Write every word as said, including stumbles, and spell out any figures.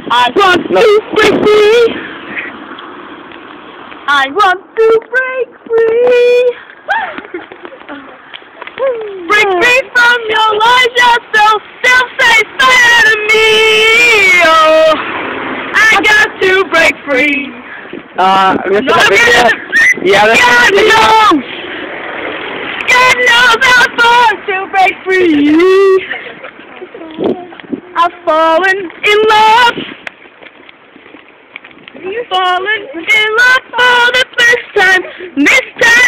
I want to break free. I want to break free. Break free from your lies, you're so self-satisfied to me. Oh, I got to break free. Uh, Mister God, yeah, that's God knows. God knows I'm born to break free. I've fallen in love. Fallen in love for the first time. This time.